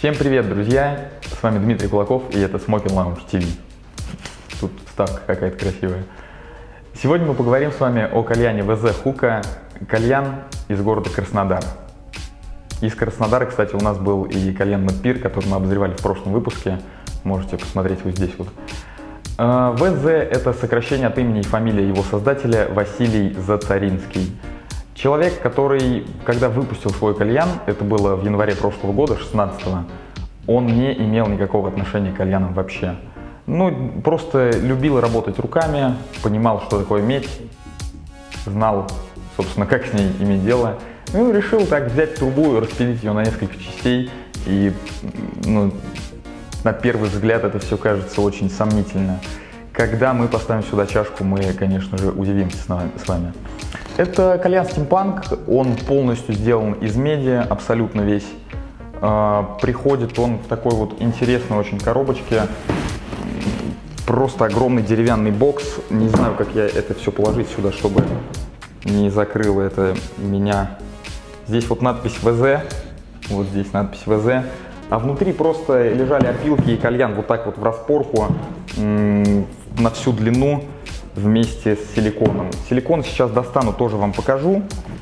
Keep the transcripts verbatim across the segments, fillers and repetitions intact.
Всем привет, друзья! С вами Дмитрий Кулаков, и это Smoking Lounge ти ви. Тут вставка какая-то красивая. Сегодня мы поговорим с вами о кальяне ви зет Хука, кальян из города Краснодар. Из Краснодара, кстати, у нас был и кальян Медпир, который мы обозревали в прошлом выпуске. Можете посмотреть вот здесь вот. ви зет – это сокращение от имени и фамилии его создателя Василий Зацаринский. Человек, который, когда выпустил свой кальян, это было в январе прошлого года, шестнадцатого, он не имел никакого отношения к кальянам вообще. Ну, просто любил работать руками, понимал, что такое медь, знал, собственно, как с ней иметь дело. Ну, решил так взять трубу и распилить ее на несколько частей. И, ну, на первый взгляд это все кажется очень сомнительно. Когда мы поставим сюда чашку, мы, конечно же, удивимся с вами. Это кальян стимпанк, он полностью сделан из меди, абсолютно весь. Приходит он в такой вот интересной очень коробочке. Просто огромный деревянный бокс. Не знаю, как я это все положить сюда, чтобы не закрыло это меня. Здесь вот надпись ви зет, вот здесь надпись ви зет. А внутри просто лежали опилки и кальян вот так вот в распорку на всю длину вместе с силиконом. Силикон сейчас достану, тоже вам покажу.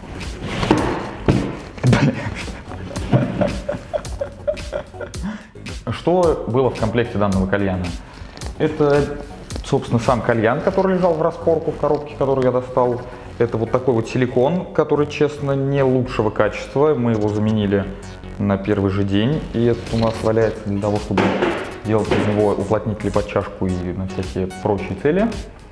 Что было в комплекте данного кальяна? Это, собственно, сам кальян, который лежал в распорку в коробке, которую я достал. Это вот такой вот силикон, который, честно, не лучшего качества. Мы его заменили на первый же день. И этот у нас валяется для того, чтобы делать из него уплотнители под чашку и на всякие прочие цели.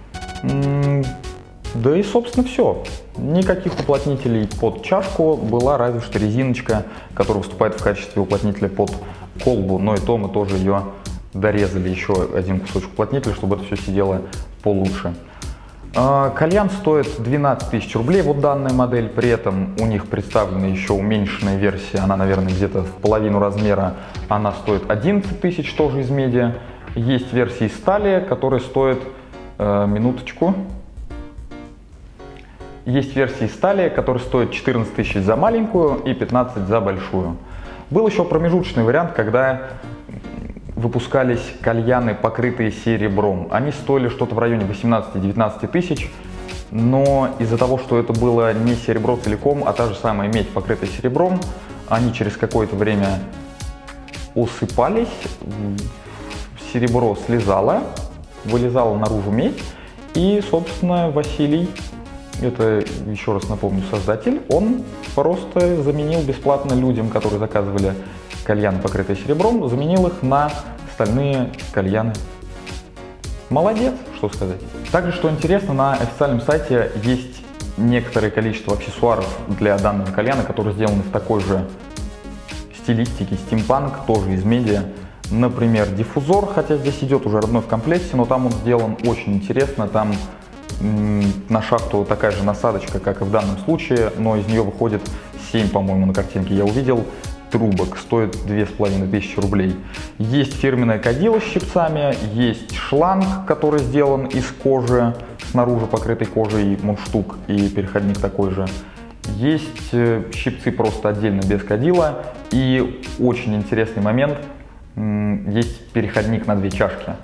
Да и, собственно, все. Никаких уплотнителей под чашку, была разве что резиночка, которая выступает в качестве уплотнителя под колбу. Но и то мы тоже ее дорезали, еще один кусочек уплотнителя, чтобы это все сидело получше. Кальян стоит двенадцать тысяч рублей, вот данная модель. При этом у них представлена еще уменьшенная версия, она, наверное, где-то в половину размера. Она стоит одиннадцать тысяч, тоже из меди. Есть версии из стали, которые стоят, э, минуточку. Есть версии из стали, которые стоят четырнадцать тысяч за маленькую и пятнадцать за большую. Был еще промежуточный вариант, когда выпускались кальяны, покрытые серебром. Они стоили что-то в районе восемнадцати-девятнадцати тысяч, но из-за того, что это было не серебро целиком, а та же самая медь, покрытая серебром, они через какое-то время усыпались, серебро слезало, вылезала наружу медь, и, собственно, Василий, это, еще раз напомню, создатель, он просто заменил бесплатно людям, которые заказывали кальяны, покрытые серебром, заменил их на стальные кальяны. Молодец, что сказать. Также, что интересно, на официальном сайте есть некоторое количество аксессуаров для данного кальяна, которые сделаны в такой же стилистике, стимпанк, тоже из меди. Например, диффузор, хотя здесь идет уже родной в комплекте, но там он сделан очень интересно. Там на шахту такая же насадочка, как и в данном случае, но из нее выходит семь, по-моему, на картинке я увидел, трубок, стоит две с половиной тысячи рублей. Есть фирменная кадила с щипцами, есть шланг, который сделан из кожи, снаружи покрытой кожей, мундштук и переходник такой же. Есть щипцы просто отдельно без кадила, и очень интересный момент, есть переходник на две чашки.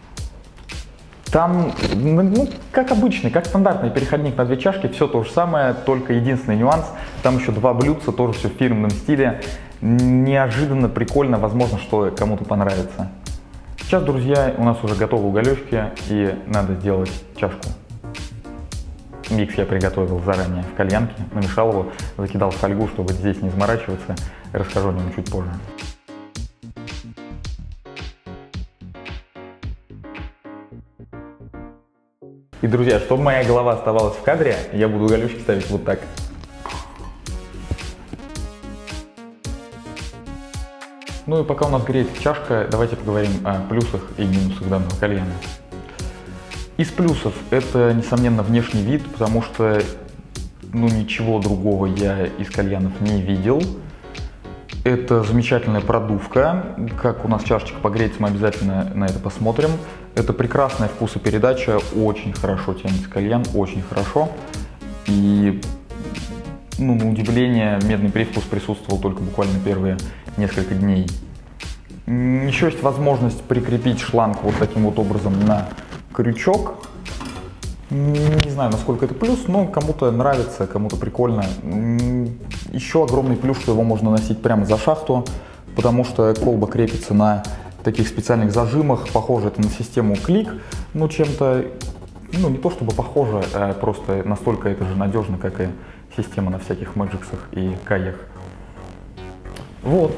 Там, ну, как обычный, как стандартный переходник на две чашки, все то же самое, только единственный нюанс, там еще два блюдца, тоже все в фирменном стиле. Неожиданно, прикольно, возможно, что кому-то понравится. Сейчас, друзья, у нас уже готовы уголечки, и надо сделать чашку. Микс я приготовил заранее в кальянке, намешал его, закидал в фольгу, чтобы здесь не заморачиваться. Расскажу о нем чуть позже. И, друзья, чтобы моя голова оставалась в кадре, я буду уголечки ставить вот так. Ну и пока у нас греет чашка, давайте поговорим о плюсах и минусах данного кальяна. Из плюсов это, несомненно, внешний вид, потому что, ну, ничего другого я из кальянов не видел. Это замечательная продувка. Как у нас чашечка погреется, мы обязательно на это посмотрим. Это прекрасная вкусопередача, очень хорошо тянется кальян, очень хорошо. И, ну, на удивление, медный привкус присутствовал только буквально первые несколько дней. Еще есть возможность прикрепить шланг вот таким вот образом на крючок. Не знаю, насколько это плюс, но кому-то нравится, кому-то прикольно. Еще огромный плюс, что его можно носить прямо за шахту, потому что колба крепится на таких специальных зажимах. Похоже это на систему клик, но чем-то, ну не то чтобы похоже, а просто настолько это же надежно, как и система на всяких мэджиксах и каях. Вот.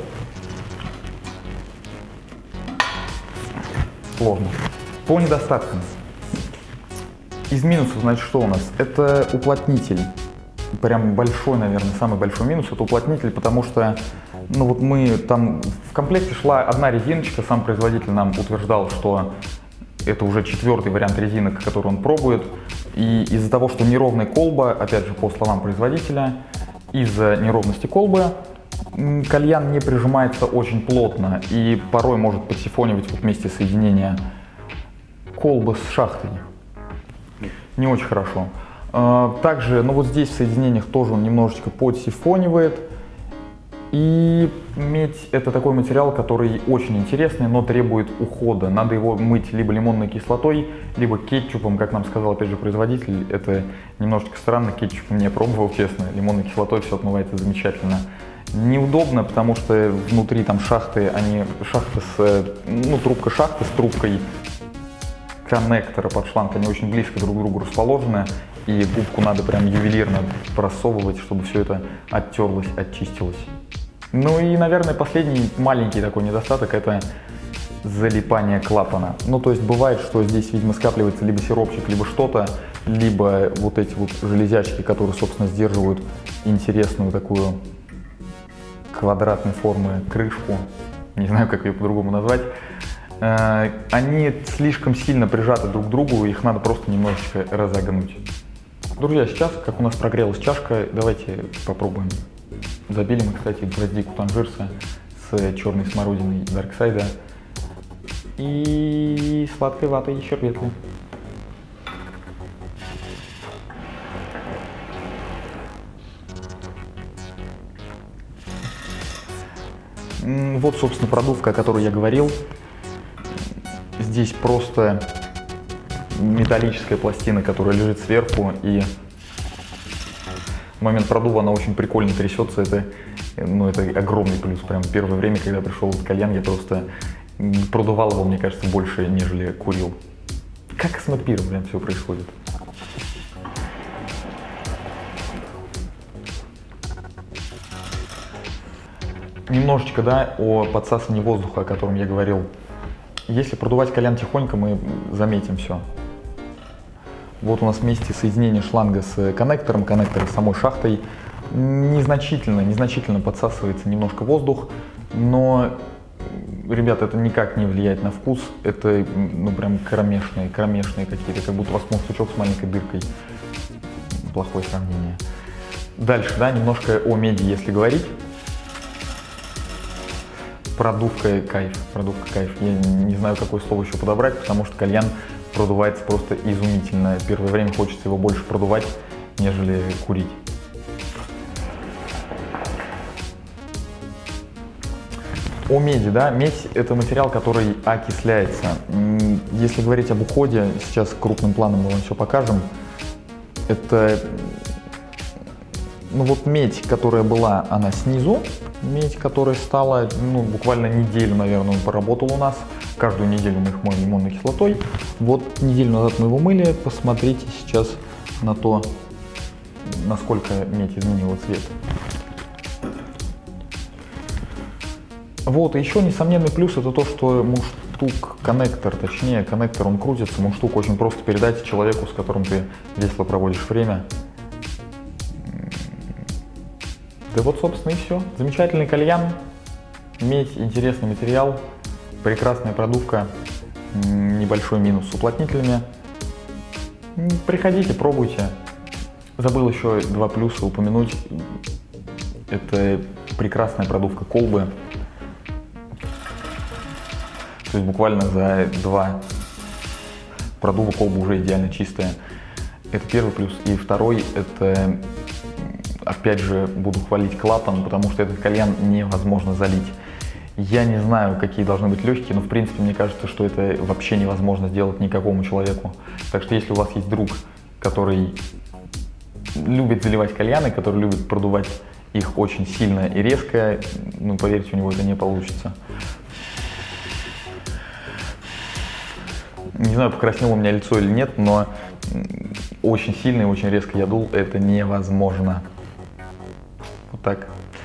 Сложно. По недостаткам. Из минусов, значит, что у нас? Это уплотнитель. Прям большой, наверное, самый большой минус — это уплотнитель, потому что, ну вот мы там в комплекте шла одна резиночка, сам производитель нам утверждал, что это уже четвертый вариант резинок, который он пробует. И из-за того, что неровная колба, опять же, по словам производителя, из-за неровности колбы кальян не прижимается очень плотно и порой может подсифонивать вот вместе соединения колбы с шахтой. Не очень хорошо. Также, ну вот здесь в соединениях тоже он немножечко подсифонивает. И медь — это такой материал, который очень интересный, но требует ухода. Надо его мыть либо лимонной кислотой, либо кетчупом, как нам сказал опять же производитель. Это немножечко странно, кетчупом не пробовал, честно. Лимонной кислотой все отмывается замечательно. Неудобно, потому что внутри там шахты, они шахты с, ну, трубка шахты с трубкой коннектора под шланг, они очень близко друг к другу расположены, и губку надо прям ювелирно просовывать, чтобы все это оттерлось, очистилось. Ну и, наверное, последний маленький такой недостаток — это залипание клапана. Ну, то есть бывает, что здесь, видимо, скапливается либо сиропчик, либо что-то, либо вот эти вот железячки, которые, собственно, сдерживают интересную такую квадратной формы крышку, не знаю, как ее по-другому назвать, они слишком сильно прижаты друг к другу, их надо просто немножечко разогнуть. Друзья, сейчас, как у нас прогрелась чашка, давайте попробуем. Забили мы, кстати, гвоздику Танжирса с черной смородиной Дарксайда и сладкой ватой Щербетли. Вот, собственно, продувка, о которой я говорил. Здесь просто металлическая пластина, которая лежит сверху, и в момент продува она очень прикольно трясется. Это, ну, это огромный плюс. Прям первое время, когда пришел этот кальян, я просто продувал его, мне кажется, больше, нежели курил. Как с Макбиром прям все происходит. Немножечко, да, о подсасывании воздуха, о котором я говорил. Если продувать кальян тихонько, мы заметим все. Вот у нас вместе соединение шланга с коннектором, коннектор с самой шахтой. Незначительно, незначительно подсасывается немножко воздух, но, ребята, это никак не влияет на вкус. Это, ну, прям кромешные, кромешные какие-то, как будто у вас сучок с маленькой дыркой. Плохое сравнение. Дальше, да, немножко о меди, если говорить. Продувка кайф, продувка кайф. Я не знаю, какое слово еще подобрать, потому что кальян продувается просто изумительно. Первое время хочется его больше продувать, нежели курить. О меди, да, медь — это материал, который окисляется. Если говорить об уходе, сейчас крупным планом мы вам все покажем. Это, ну вот медь, которая была, она снизу. Медь, которая стала, ну, буквально неделю, наверное, он поработал у нас. Каждую неделю мы их моем лимонной кислотой. Вот неделю назад мы его мыли. Посмотрите сейчас на то, насколько медь изменила цвет. Вот, и еще несомненный плюс — это то, что мундштук, коннектор, точнее, коннектор, он крутится. Мундштук очень просто передать человеку, с которым ты весело проводишь время. Да вот, собственно, и все. Замечательный кальян, медь, интересный материал, прекрасная продувка, небольшой минус с уплотнителями. Приходите, пробуйте. Забыл еще два плюса упомянуть. Это прекрасная продувка колбы. То есть буквально за два продува колба уже идеально чистая. Это первый плюс. И второй — это... Опять же, буду хвалить клапан, потому что этот кальян невозможно залить. Я не знаю, какие должны быть легкие, но в принципе мне кажется, что это вообще невозможно сделать никакому человеку. Так что если у вас есть друг, который любит заливать кальяны, который любит продувать их очень сильно и резко, ну поверьте, у него это не получится. Не знаю, покраснело у меня лицо или нет, но очень сильно и очень резко я дул, это невозможно. Вот так.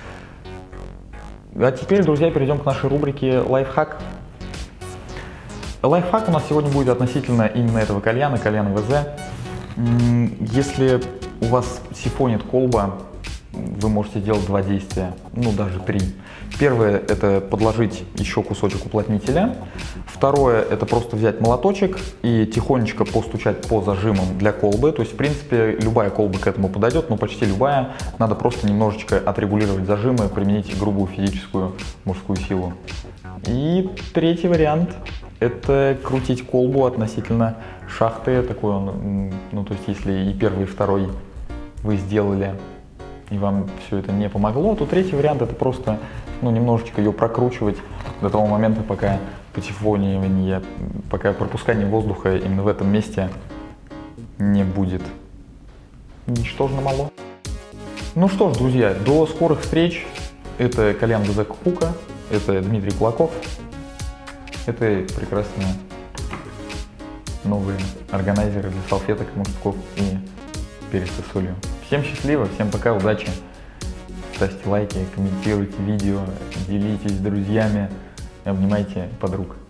А теперь, друзья, перейдем к нашей рубрике «Лайфхак». Лайфхак у нас сегодня будет относительно именно этого кальяна, кальяна ВЗ. Если у вас сифонит колба, вы можете сделать два действия, ну даже три. Первое – это подложить еще кусочек уплотнителя. Второе – это просто взять молоточек и тихонечко постучать по зажимам для колбы. То есть, в принципе, любая колба к этому подойдет, но почти любая. Надо просто немножечко отрегулировать зажимы, применить грубую физическую мужскую силу. И третий вариант – это крутить колбу относительно шахты. Такой он, ну то есть, если и первый, и второй вы сделали, и вам все это не помогло, то третий вариант – это просто ну, немножечко ее прокручивать до того момента, пока потифонивание, пока пропускание воздуха именно в этом месте не будет ничтожно мало. Ну что ж, друзья, до скорых встреч. Это Кальян ВЗ Хука, это Дмитрий Кулаков, это прекрасные новые органайзеры для салфеток, мужсков и переца с солью. Всем счастливо, всем пока, удачи. Ставьте лайки, комментируйте видео, делитесь с друзьями, обнимайте подруг.